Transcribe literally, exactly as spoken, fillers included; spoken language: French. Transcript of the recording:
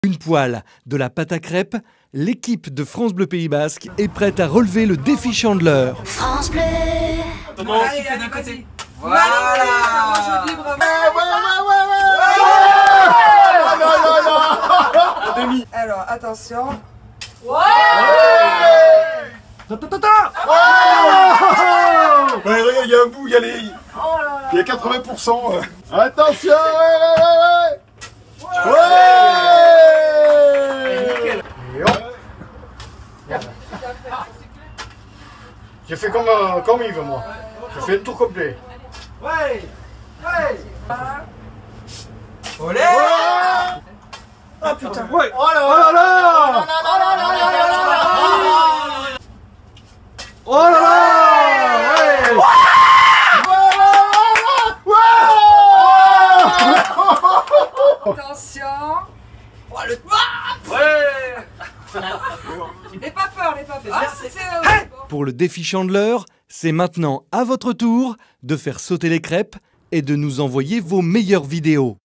Une poêle, de la pâte à crêpes, l'équipe de France Bleu Pays Basque est prête à relever le défi Chandeleur. France Bleu. Comment tu fais d'un côté? Voilà, voilà. Joli, bravo. Un demi. Alors, attention. Ouais. Ouais, regarde, il y a un bout, il y a les... Il y a quatre-vingts pour cent. Attention, ouais, ouais, ouais, ouais. Ouais. Et hop. J'ai fait comme, euh, comme Yves, moi. J'ai fait un tour complet. Ouais. Ouais. Olé. Oh putain. Ouais. Oh là là. Oh là là. Attention. Oh, le... Ouais. N'aie pas peur, n'aie pas peur. Ah, c'est... c'est- Pour le défi Chandeleur, c'est maintenant à votre tour de faire sauter les crêpes et de nous envoyer vos meilleures vidéos.